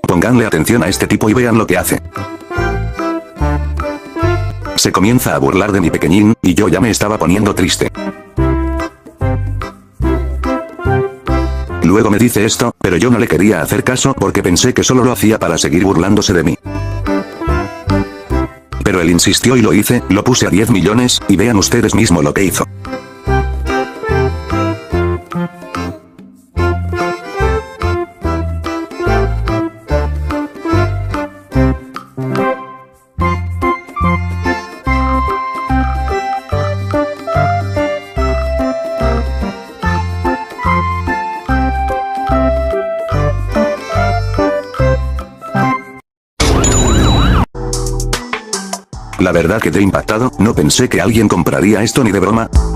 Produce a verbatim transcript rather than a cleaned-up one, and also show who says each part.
Speaker 1: Pónganle atención a este tipo y vean lo que hace. Se comienza a burlar de mi pequeñín, y yo ya me estaba poniendo triste. Luego me dice esto, pero yo no le quería hacer caso porque pensé que solo lo hacía para seguir burlándose de mí. Pero él insistió y lo hice, lo puse a diez millones, y vean ustedes mismo lo que hizo. La verdad quedé impactado, no pensé que alguien compraría esto ni de broma.